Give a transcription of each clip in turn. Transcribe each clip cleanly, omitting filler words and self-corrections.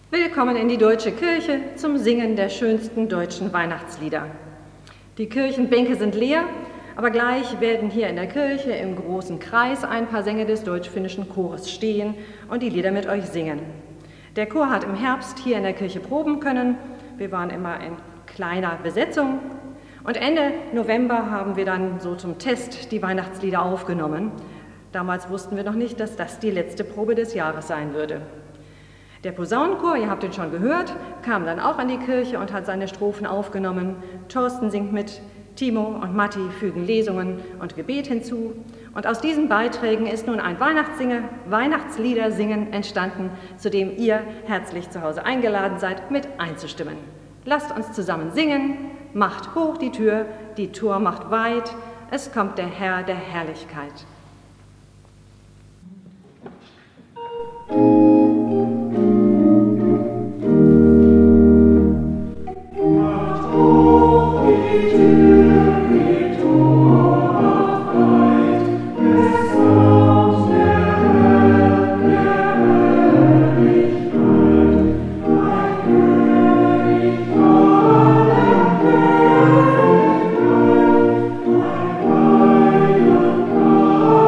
Willkommen in die Deutsche Kirche zum Singen der schönsten deutschen Weihnachtslieder. Die Kirchenbänke sind leer, aber gleich werden hier in der Kirche im großen Kreis ein paar Sänger des deutsch-finnischen Chores stehen und die Lieder mit euch singen. Der Chor hat im Herbst hier in der Kirche proben können. Wir waren immer in kleiner Besetzung. Und Ende November haben wir dann so zum Test die Weihnachtslieder aufgenommen. Damals wussten wir noch nicht, dass das die letzte Probe des Jahres sein würde. Der Posaunenchor, ihr habt ihn schon gehört, kam dann auch an die Kirche und hat seine Strophen aufgenommen. Thorsten singt mit, Timo und Matti fügen Lesungen und Gebet hinzu. Und aus diesen Beiträgen ist nun ein Weihnachtsliedersingen entstanden, zu dem ihr herzlich zu Hause eingeladen seid, mit einzustimmen. Lasst uns zusammen singen, macht hoch die Tür, die Tor macht weit, es kommt der Herr der Herrlichkeit. Oh,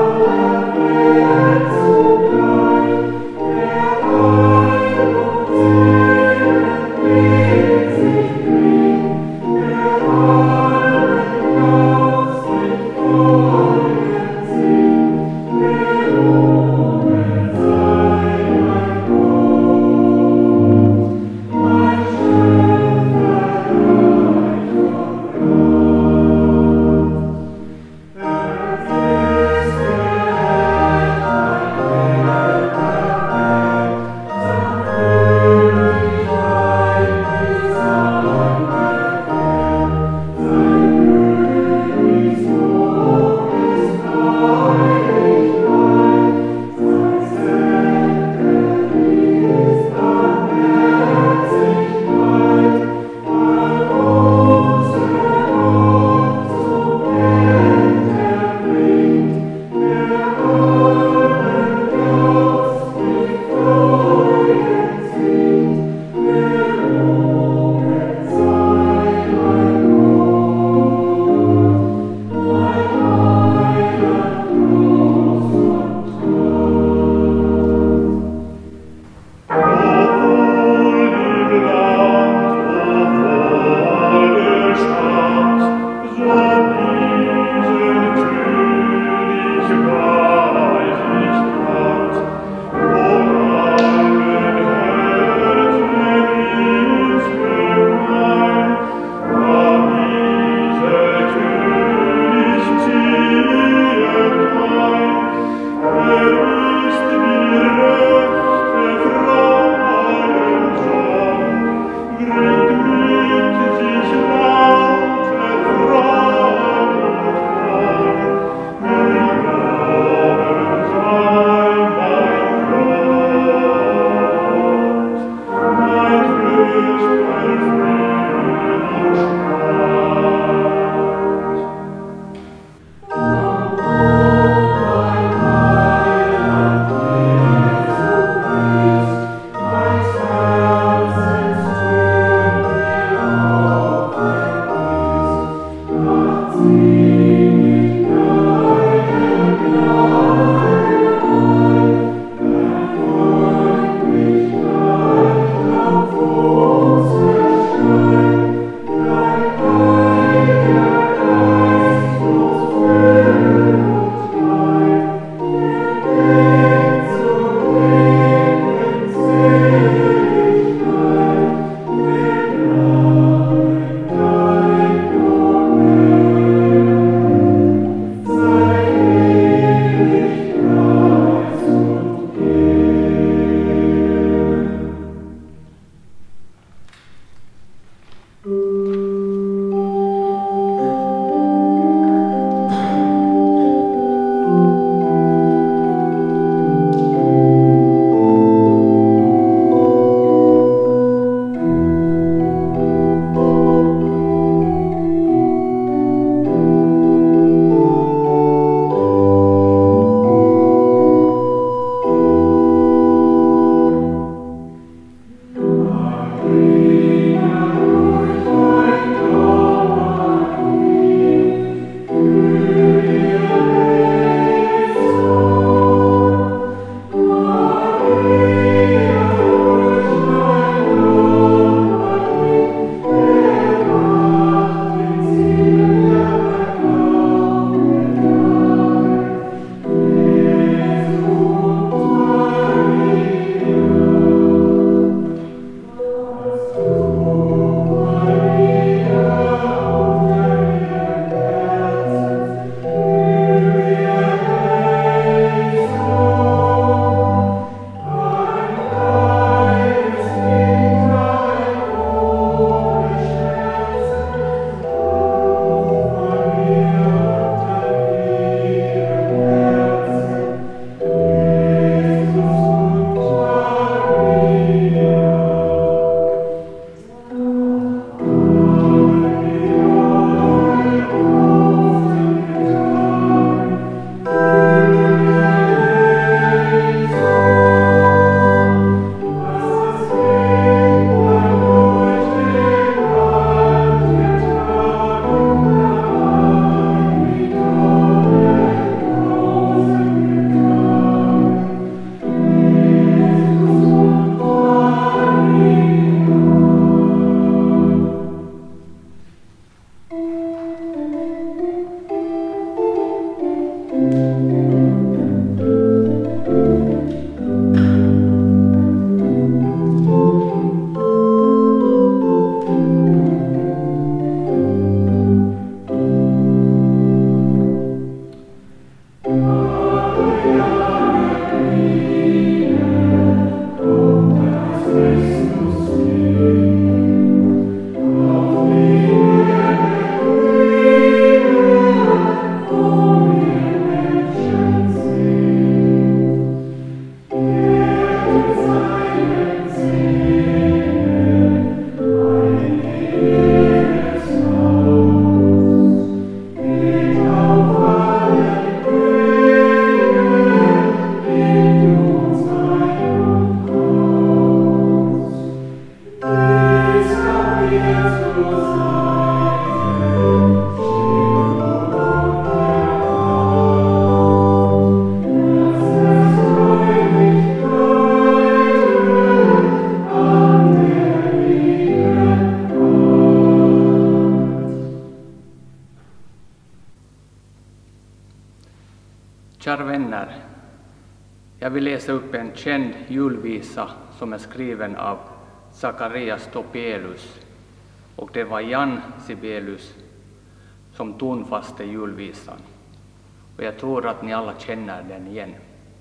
Jag vill läsa upp en känd julvisa som är skriven av Zacharias Topelius, och det var Jan Sibelius som tonfaste julvisan. Och jag tror att ni alla känner den igen.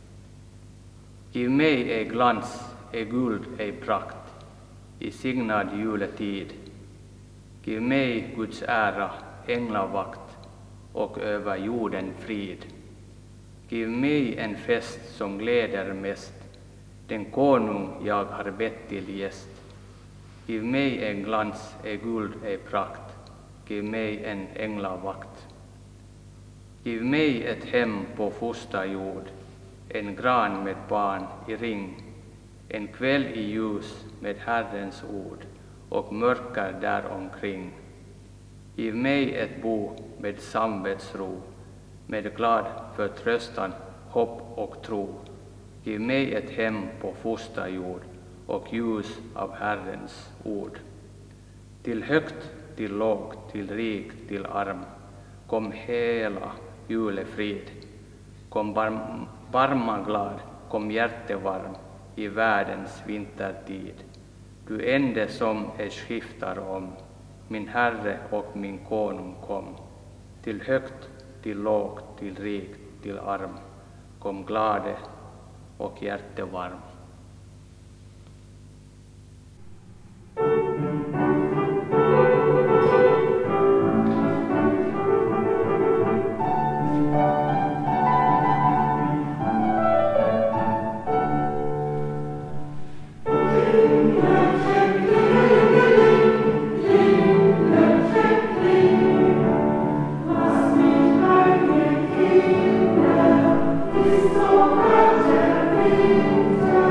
Giv mig ej glans, ej guld, ej prakt, i signad juletid. Giv mig Guds ära, änglavakt och över jorden frid. Giv mig en fest som gläder mest, den konung jag har bett till gäst. Giv mig en glans, ej guld, ej prakt, giv mig en änglavakt. Giv mig ett hem på fosterjord, en gran med barn i ring, en kväll i ljus med Herrens ord och mörker där omkring. Giv mig ett bo med samvetsro, med glad förtröstan, hopp och tro. Giv mig ett hem på fosterjord och ljus av Herrens ord. Till högt, till lågt, till rik, till arm, kom hela julefrid. Kom barmaglad, kom hjärtevarm i världens vintertid. Du ende som ej skiftar om, min Herre och min konung kom. Till högt, till lågt, till rik, till arm, kom glade och hjärtevarm. So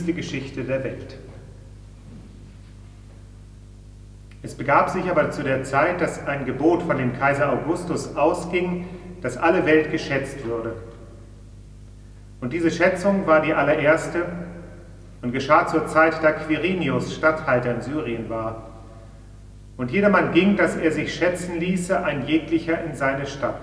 früheste Geschichte der Welt. Es begab sich aber zu der Zeit, dass ein Gebot von dem Kaiser Augustus ausging, dass alle Welt geschätzt würde. Und diese Schätzung war die allererste und geschah zur Zeit, da Quirinius Statthalter in Syrien war. Und jedermann ging, dass er sich schätzen ließe, ein jeglicher in seine Stadt.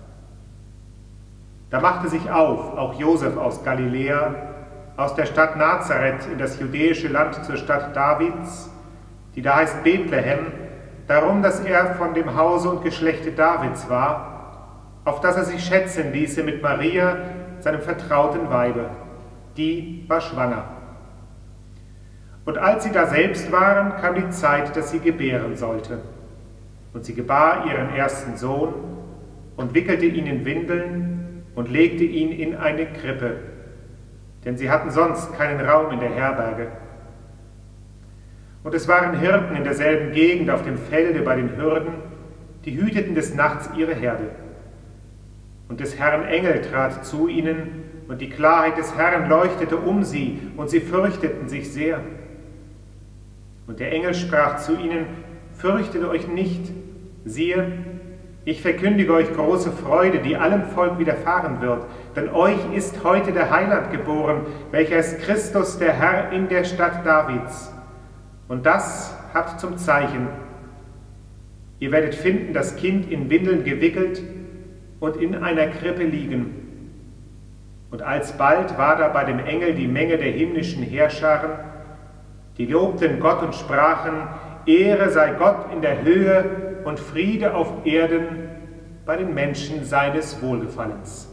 Da machte sich auf, auch Josef aus Galiläa, aus der Stadt Nazareth in das judäische Land zur Stadt Davids, die da heißt Bethlehem, darum, dass er von dem Hause und Geschlechte Davids war, auf dass er sich schätzen ließe mit Maria, seinem vertrauten Weibe. Die war schwanger. Und als sie da selbst waren, kam die Zeit, dass sie gebären sollte. Und sie gebar ihren ersten Sohn und wickelte ihn in Windeln und legte ihn in eine Krippe, denn sie hatten sonst keinen Raum in der Herberge. Und es waren Hirten in derselben Gegend auf dem Felde bei den Hürden, die hüteten des Nachts ihre Herde. Und des Herrn Engel trat zu ihnen, und die Klarheit des Herrn leuchtete um sie, und sie fürchteten sich sehr. Und der Engel sprach zu ihnen: Fürchtet euch nicht, siehe, ich verkündige euch große Freude, die allem Volk widerfahren wird, denn euch ist heute der Heiland geboren, welcher ist Christus, der Herr, in der Stadt Davids. Und das habt zum Zeichen: Ihr werdet finden das Kind in Windeln gewickelt und in einer Krippe liegen. Und alsbald war da bei dem Engel die Menge der himmlischen Heerscharen, die lobten Gott und sprachen: Ehre sei Gott in der Höhe und Friede auf Erden bei den Menschen seines Wohlgefallens.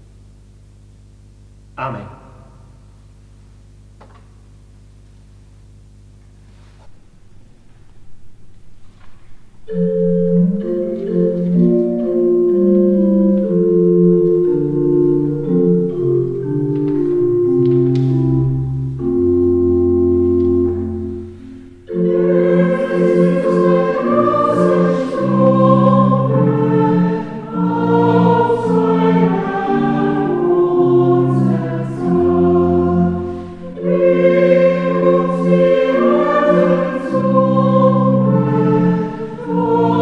Amen. Oh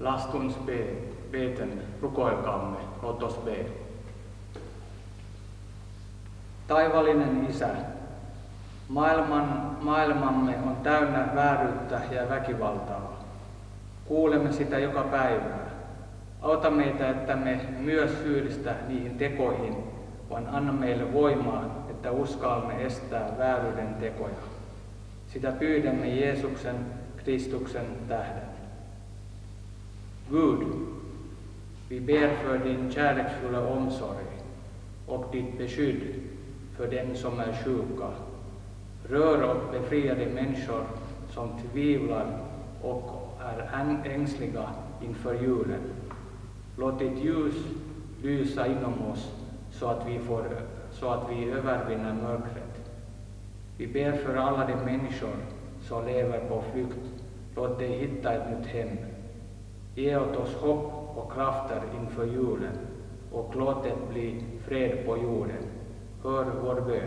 Last uns beten, rukoilkaamme, låt oss be. Taivallinen Isä, maailmamme on täynnä vääryyttä ja väkivaltaa. Kuulemme sitä joka päivää. Auta meitä, että me myös syyllistä niihin tekoihin, vaan anna meille voimaa, että uskallamme estää vääryyden tekoja. Sitä pyydämme Jeesuksen Kristuksen tähden. Gud, vi ber för din kärleksfulla omsorg och ditt beskydd för dem som är sjuka. Rör och befria de människor som tvivlar och är ängsliga inför julen. Låt ditt ljus lysa inom oss så att vi övervinner mörkret. Vi ber för alla de människor som lever på flykt. Låt dig hitta ett nytt hem. Ge åt oss hopp och krafter inför julen och låt det bli fred på jorden. Hör vår bön.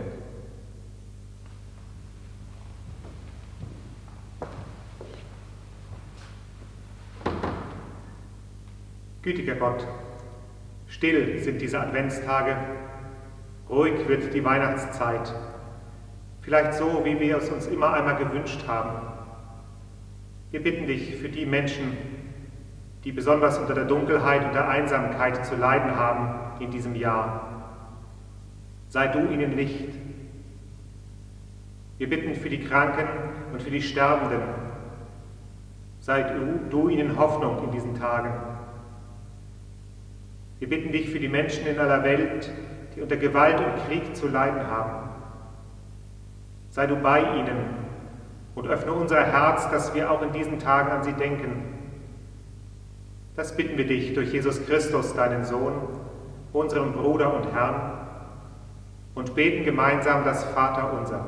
Gütiger Gott, still sind diese Adventstage, ruhig wird die Weihnachtszeit, vielleicht so, wie wir es uns immer einmal gewünscht haben. Wir bitten dich für die Menschen, die besonders unter der Dunkelheit und der Einsamkeit zu leiden haben in diesem Jahr. Sei du ihnen Licht. Wir bitten für die Kranken und für die Sterbenden. Sei du ihnen Hoffnung in diesen Tagen. Wir bitten dich für die Menschen in aller Welt, die unter Gewalt und Krieg zu leiden haben. Sei du bei ihnen und öffne unser Herz, dass wir auch in diesen Tagen an sie denken. Das bitten wir dich durch Jesus Christus, deinen Sohn, unseren Bruder und Herrn, und beten gemeinsam das Vaterunser.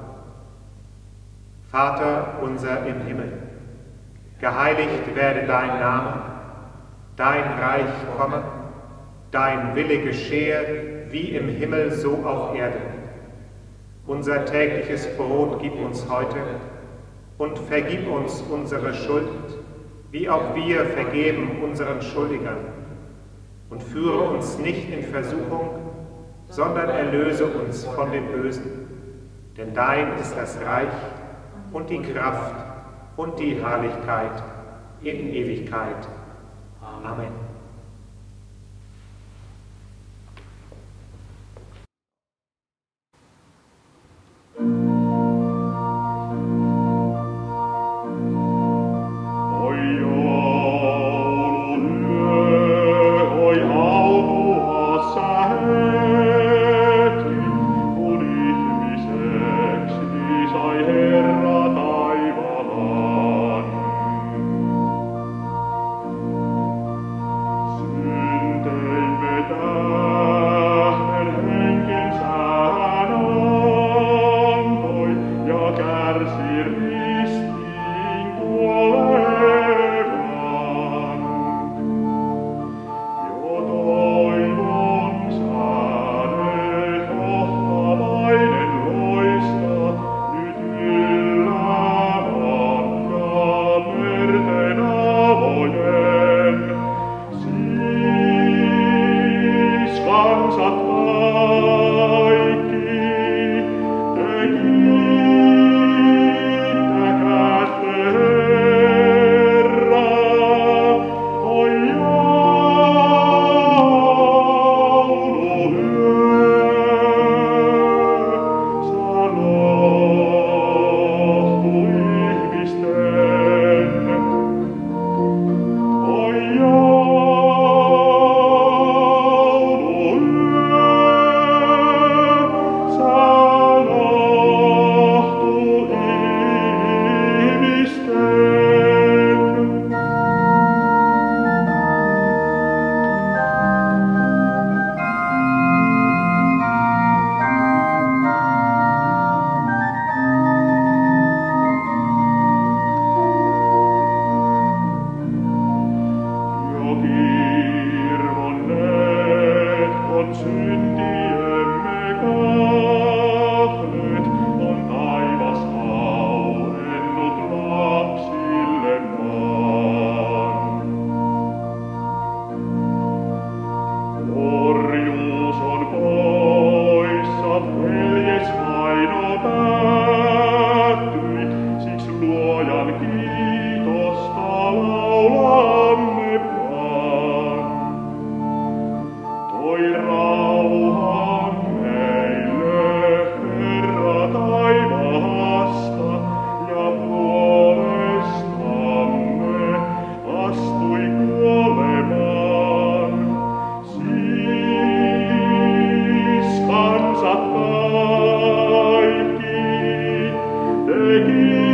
Vater unser im Himmel, geheiligt werde dein Name, dein Reich komme, dein Wille geschehe, wie im Himmel, so auf Erden. Unser tägliches Brot gib uns heute und vergib uns unsere Schuld, wie auch wir vergeben unseren Schuldigern. Und führe uns nicht in Versuchung, sondern erlöse uns von dem Bösen. Denn dein ist das Reich und die Kraft und die Herrlichkeit in Ewigkeit. Amen. Beginn.